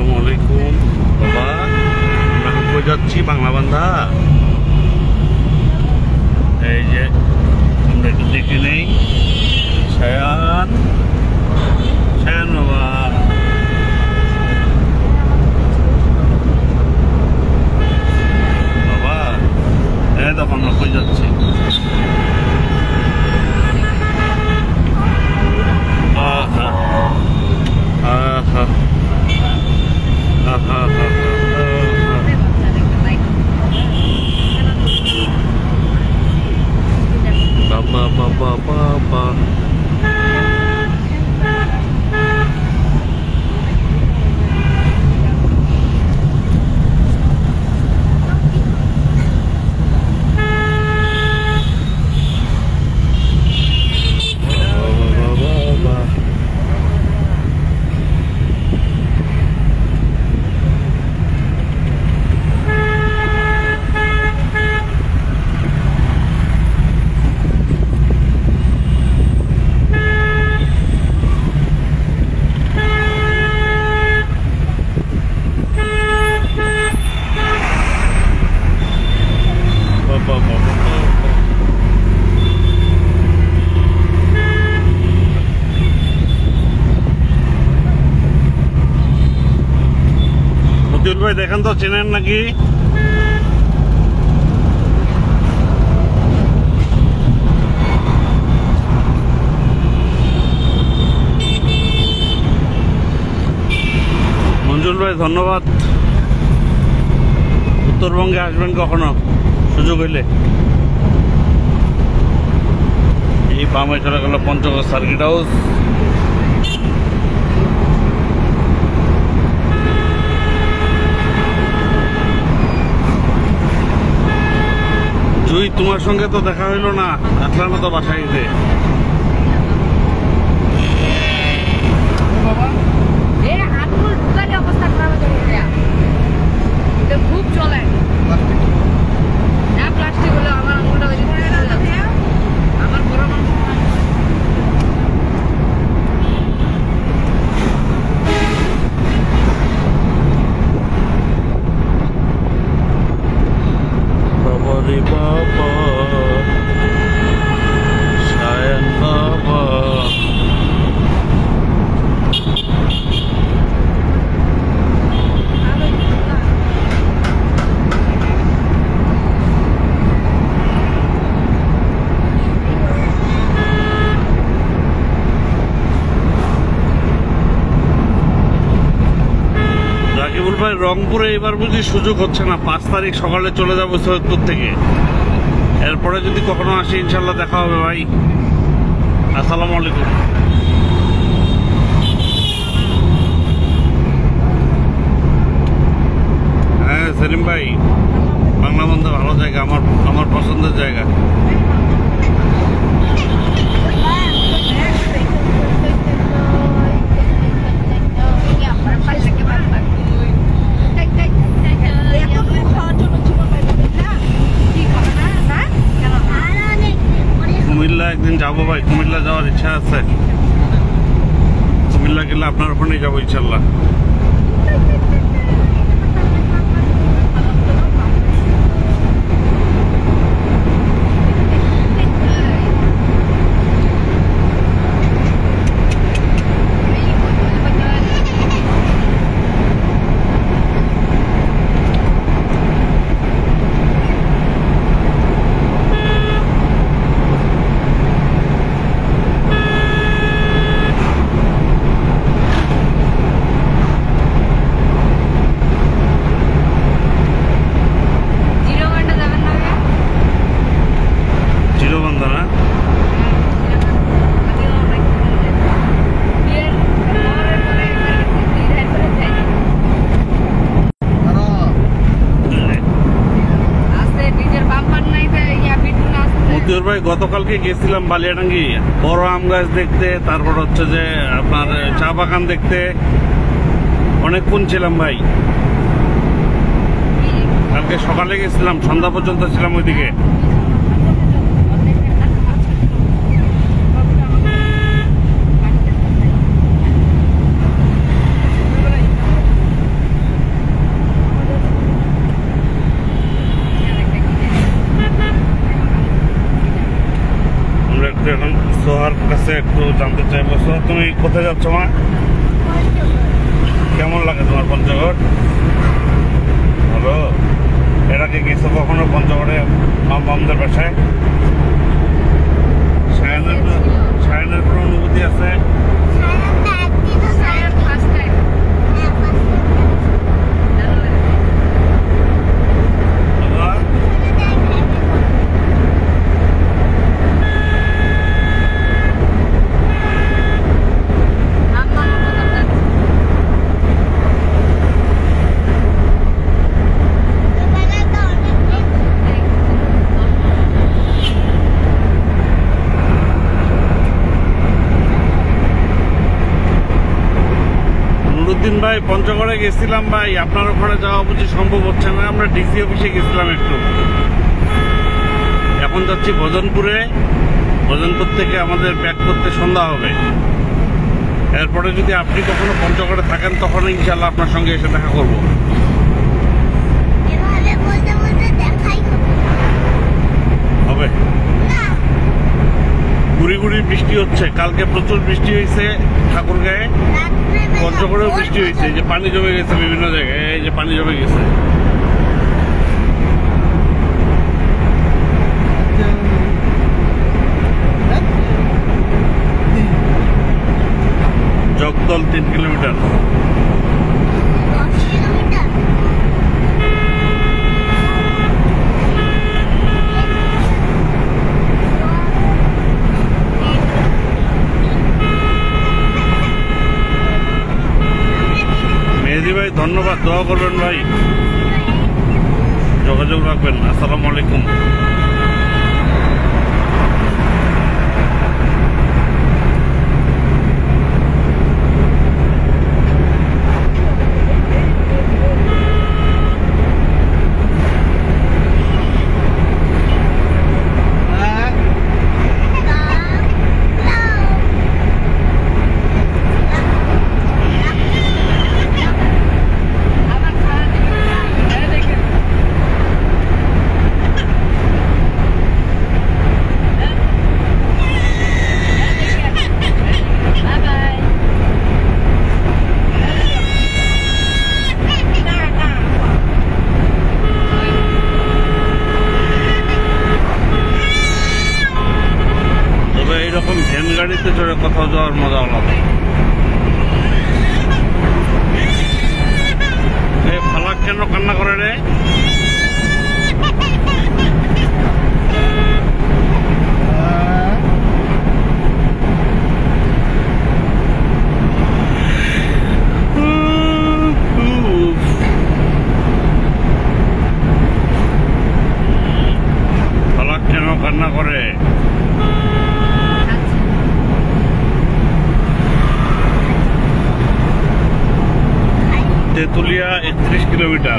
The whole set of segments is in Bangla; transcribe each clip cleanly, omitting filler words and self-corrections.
আসসালামু আলাইকুম বাবা, আমরা এখন কই যাচ্ছি? বাংলা বান্ধা। এই যে আমরা একটু দেখে নেই। সায়ান সায়ান বাবা, বাবা এই দেখো আমরা কই যাচ্ছি। আহা আহা আহা আহা বাবা বাবা বাবা। ভাই দেখেন তো, চেনেন নাকি? মঞ্জুর ভাই ধন্যবাদ। উত্তরবঙ্গে আসবেন কখনো সুযোগ হইলে। এই বামে চলে গেল পঞ্চগড় সার্কিট হাউস। জুই, তোমার সঙ্গে তো দেখা হইলো না, আসলাম তো বাসায় গেছে। খুব চলে প্লাস্টিক হলে আমার আঙুলটা আমার বড় মানুষ। বাবারে বাবা, সায়ান বাবা। রাকিবুল ভাই, রংপুরে এবার বুঝি সুযোগ হচ্ছে না। 5 তারিখ সকালে চলে যাবো সৈয়দপুর থেকে। এরপরে যদি কখনো আসি ইনশাল্লাহ দেখা হবে ভাই। আসসালামু আলাইকুম। হ্যাঁ সেলিম ভাই, বাংলা বন্ধু ভালো জায়গা, আমার পছন্দের জায়গা। কুমিল্লা একদিন যাবো ভাই, কুমিল্লা যাওয়ার ইচ্ছা আছে। কুমিল্লা গেলে আপনার ওখানেই যাবো ইনশাল্লাহ। ভাই গতকালকে গেছিলাম বালিয়াডাঙ্গি, বড় আম গাছ দেখতে, তারপর হচ্ছে যে আপনার চা বাগান দেখতে। অনেকক্ষণ ছিলাম ভাই, কালকে সকালে গেছিলাম, সন্ধ্যা পর্যন্ত ছিলাম ওইদিকে। জানতে চাইবো। So, তুমি কোথায় যাচ্ছ মা? কেমন লাগে তোমার পঞ্চগড়? ভালো। এর আগে গেছো কখনো পঞ্চগড়ে মামদের বাসায়? সায়নের কোনো অনুভূতি আছে? ভাই পঞ্চগড়ে গেছিলাম ভাই, আপনার ওখানে যাওয়া বুঝি সম্ভব হচ্ছে না। আমরা ডিসি অফিসে গেছিলাম একটু, এখন যাচ্ছি ভোজনপুরে। ভোজনপুর থেকে আমাদের ব্যাক করতে সন্ধ্যা হবে। এরপরে যদি আপনি কখনো পঞ্চগড়ে থাকেন তখন ইনশাল্লাহ আপনার সঙ্গে এসে দেখা করব। হবে গুড়ি গুড়ি বৃষ্টি হচ্ছে, কালকে প্রচুর বৃষ্টি হয়েছে ঠাকুরগাঁয়ে, পঞ্চগড়েও বৃষ্টি হয়েছে। যে পানি জমে গেছে বিভিন্ন জায়গায়, এই যে পানি জমে গেছে। জগদল 3 কিলোমিটার। ভাই ধন্যবাদ, দোয়া করবেন ভাই, যোগাযোগ রাখবেন। আসসালামু আলাইকুম। এরকম ভ্যান গাড়িতে চড়ে কোথাও যাওয়ার মজা আলাদা। ফালাক কেন কান্না করে রে? ফালাক কেন কান্না করে? তেতুলিয়া 31 কিলোমিটার।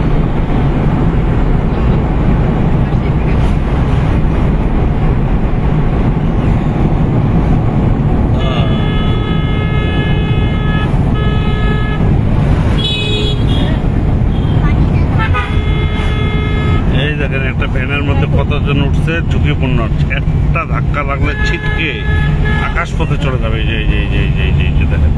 এই দেখেন একটা ভ্যানের মধ্যে কতজন উঠছে, ঝুঁকিপূর্ণ। একটা ধাক্কা লাগলে ছিটকে আকাশ পথে চলে যাবে। এই যে দেখেন,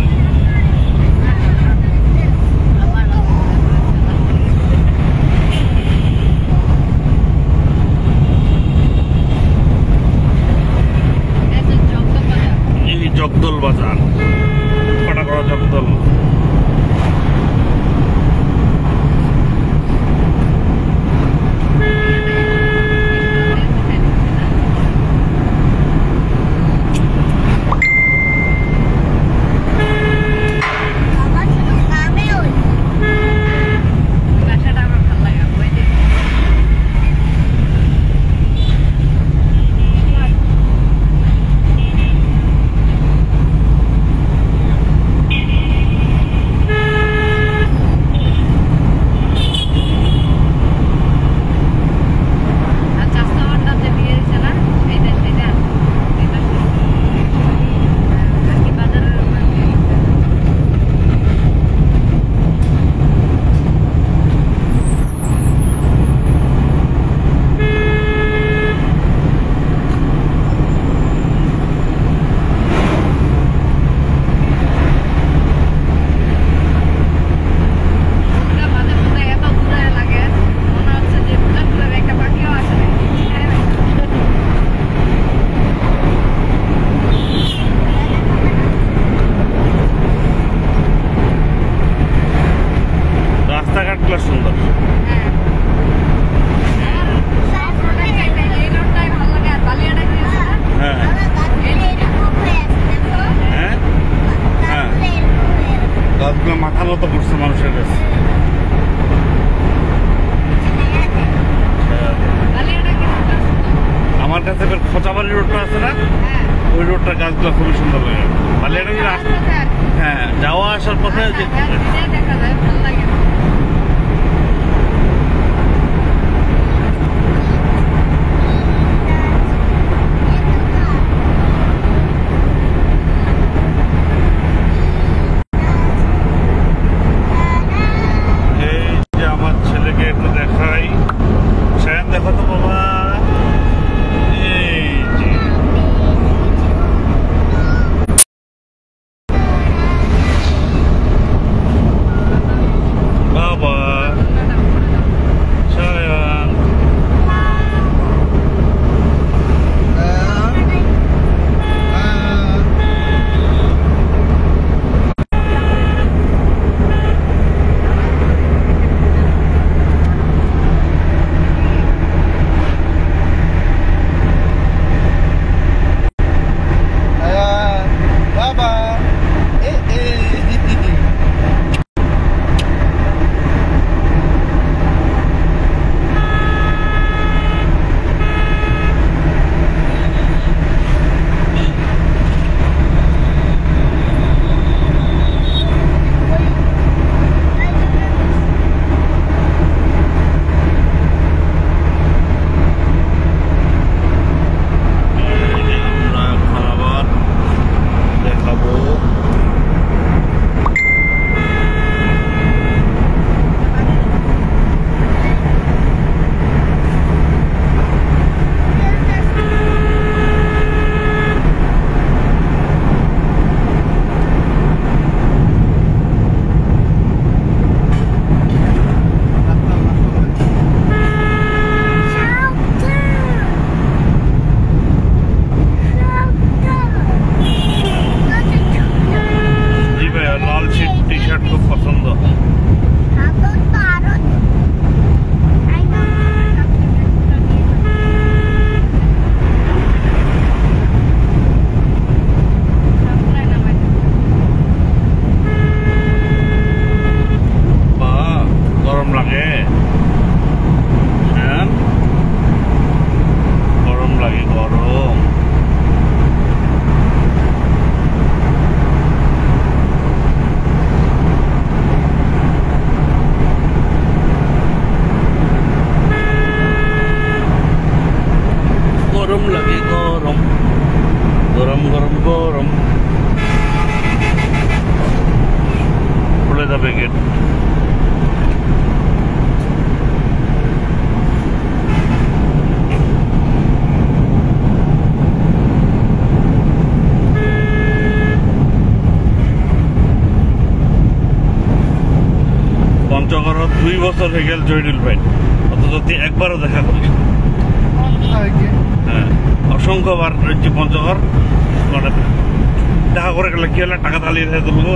জগদল বাজার, কটা করা জগদল। গাছগুলো মাথা মতো করছে মানুষের কাছে। আমার কাছে ফের খোঁচাবাড়ি রোডটা আছে না, ওই রোডটা গাছগুলো খুবই সুন্দর লাগে। বালিয়াডাঙ্গি রাস্তা, হ্যাঁ, যাওয়া আসার পথে যে দেখা যায়, ভালো লাগে। পঞ্চগড় 2 বছর হয়ে গেল জয়নুল ভাই, অথচ একবারও দেখা করিস। হ্যাঁ, অসংখ্যবার যে পঞ্চগড় মানে দেখা করে গেলে কি হলে টাকা তালিয়ে থাকে তুলবো।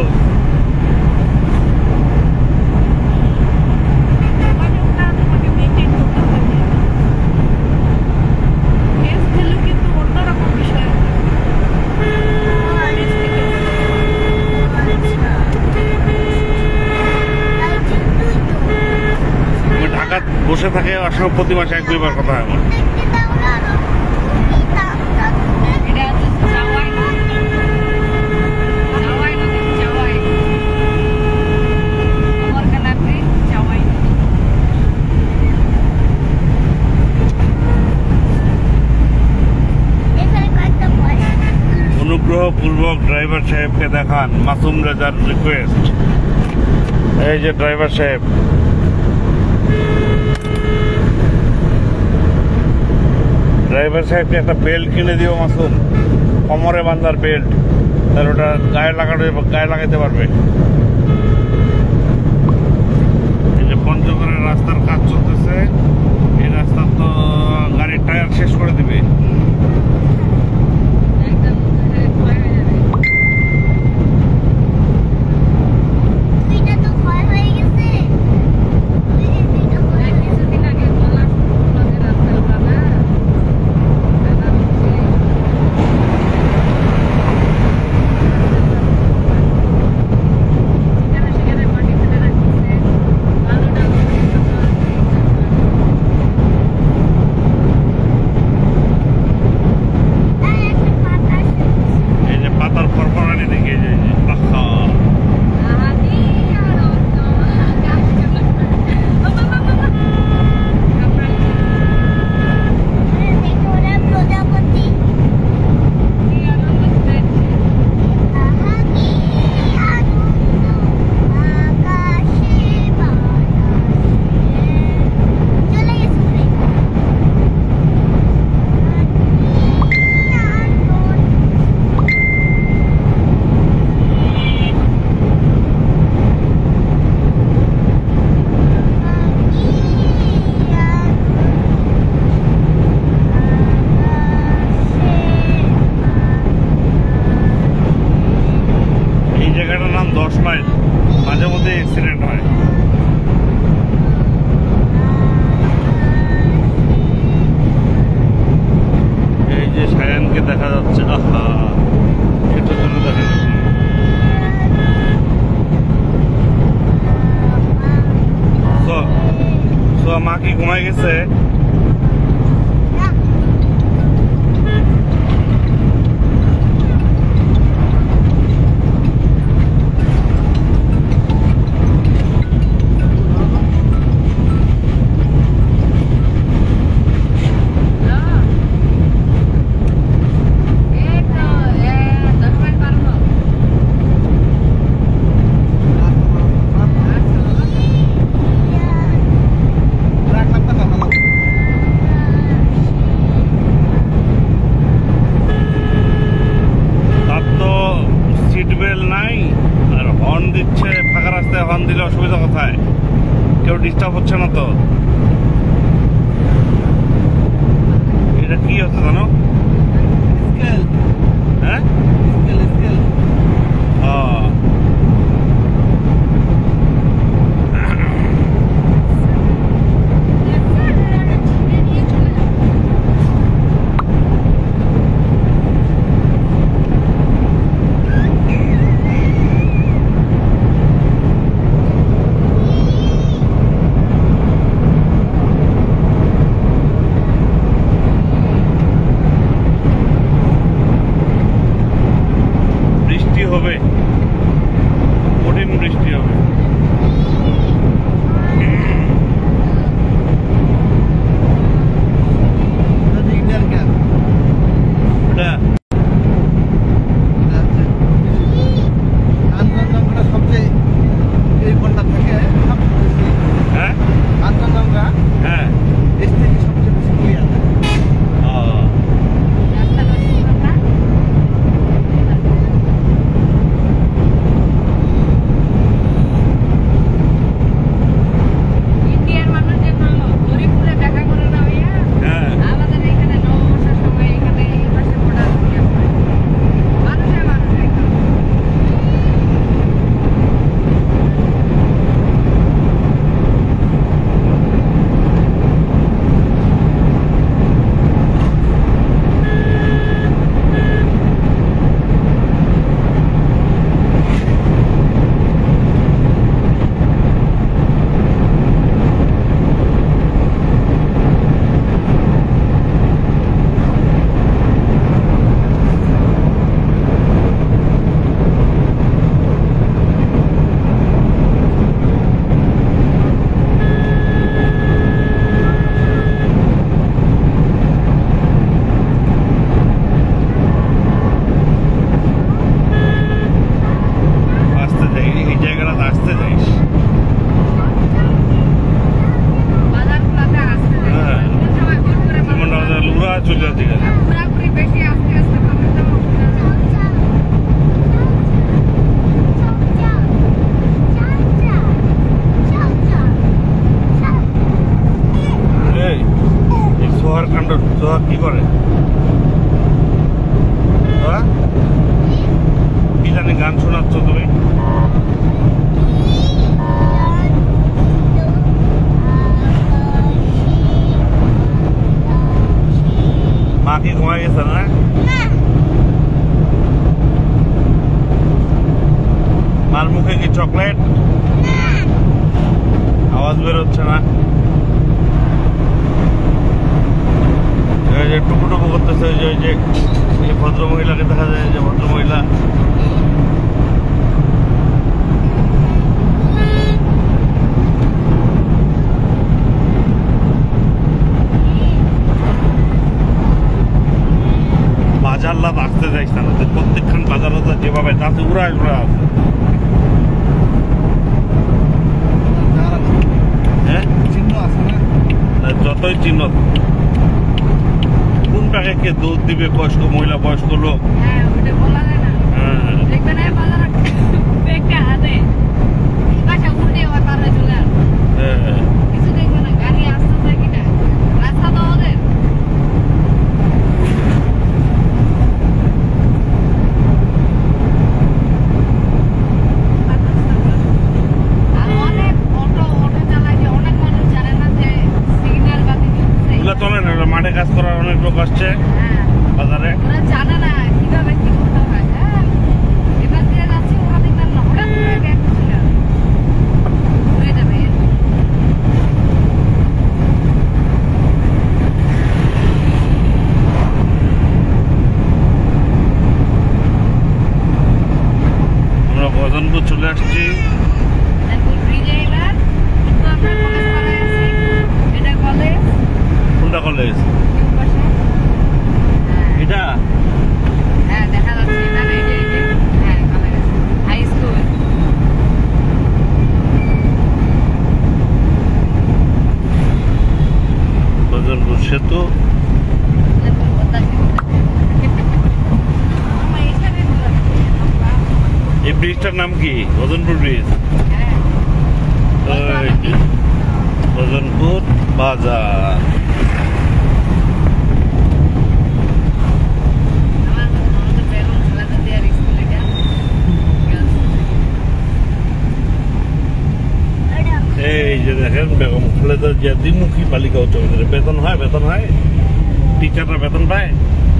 বসে থাকে আসলে প্রতি মাসে 1-2 বার কথা হয় আমার। অনুগ্রহপূর্বক ড্রাইভার সাহেবকে দেখান মাসুম রেজার রিকোয়েস্ট। এই যে ড্রাইভার সাহেব, ড্রাইভার সাহেবকে একটা বেল্ট কিনে দিও মাসুম, কোমরে বাঁধার বেল্ট, তাহলে ওটা গায়ে লাগাইতে পারবে। এই যে পঞ্চগড়ের রাস্তার কাজ চলতেছে, এই রাস্তার তো গাড়ির টায়ার শেষ করে দিবে। মাঝে মধ্যে অ্যাক্সিডেন্ট হয়। এই যে সায়ানকে দেখা যাচ্ছে, আহা এটার জন্য দেখা যাচ্ছে। মা কি ঘুমায় গেছে? দিচ্ছে, ফাঁকা রাস্তায় হর্ন দিলে অসুবিধা কোথায়? কেউ ডিস্টার্ব হচ্ছে না তো? এটা কি হচ্ছে জানো? হ্যাঁ হবে, কঠিন বৃষ্টি হবে। সোহাগ কি করে? কি জানি গান শোনাচ্ছ তুমি? মা কি ঘুমায় গেছে না? মার মুখে কি চকলেট? আওয়াজ বেরোচ্ছে না। টুকু টুকু করতেছে, ওই যে ভদ্র মহিলাকে দেখা যায়, যে ভদ্র মহিলা বাজার লাভ আসতে যাইছে না, প্রত্যেকখান বাজার যেভাবে যাচ্ছে উড়ায় উড়া আছে। হ্যাঁ চিহ্ন আছে না, যতই চিহ্ন, কোনটাকে কে দুধ দিবে, বয়স্ক মহিলা বয়স্ক লোক, আসছে হ্যাঁ বাজারে। ওরা জানে না কিভাবে কি করতে হয়। হ্যাঁ এবার দিয়ে যাচ্ছি ওরা দেখবেন না হঠাৎ করে ব্যাগ ছিল হয়ে যাবে। আমরা ভজনপুর চলে আসছি। তারপর ব্রিজে এবার কিন্তু আমরা কলেজ পাড়ায় আছি। এটা কলেজ কোনটা কলেজ কেউ পাশে। এটা? হ্যাঁ দেখা যাচ্ছে না এই যে হ্যাঁ কলেজ হাই স্কুল। ভজনপুর সেতু। এই ব্রিজটার নাম কি? ভজনপুর ব্রিজ। ভজনপুর বাজার। এই যে দেখেন বেগম খালেদা জিয়া দ্বিমুখী বালিকা উচ্চ বিদ্যালয়। বেতন হয়, বেতন হয়, টিচাররা বেতন পায়।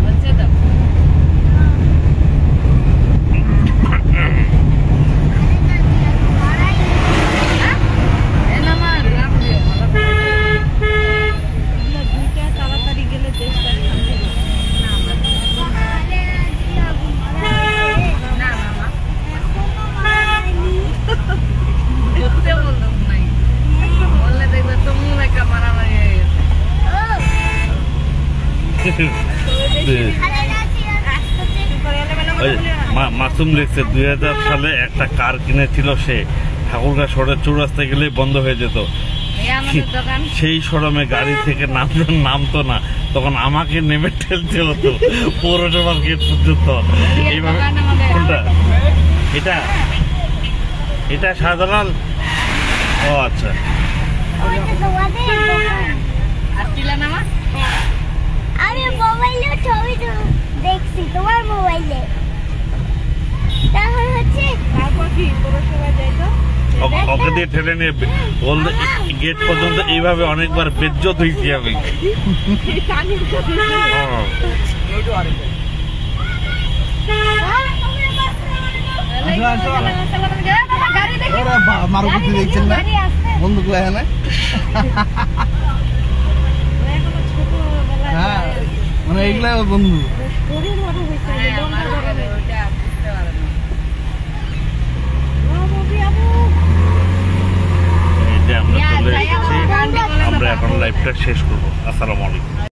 মাসুম লিখছে 2000 সালে একটা কার কিনেছিল সে, ঠাকুরগাঁ শহরের চৌরাস্তায় গেলেই বন্ধ হয়ে যেত। সেই শোরুমে গাড়ি থেকে নামতো না, তখন আমাকে নেমে ঠেলতে হতো পৌরসভার গেট পর্যন্ত। এইভাবে কোনটা? এটা এটা শাহজালাল। ও আচ্ছা। আমি মোবাইলে ছবি দেখছি তোমার মোবাইলে। তারপর হচ্ছে তারপর কি পৌরসভা যাইতো ওকে দিয়ে ঠেলে নিয়ে গেট পর্যন্ত এইভাবে অনেকবার বেজ্জত হয়েছি আমি। মারুতি দেখছেন না বন্ধু এখানে? হ্যাঁ মানে এইগুলাই বন্ধু। আমরা চলে এসেছি, আমরা এখন লাইভটা শেষ করবো। আসসালামু আলাইকুম।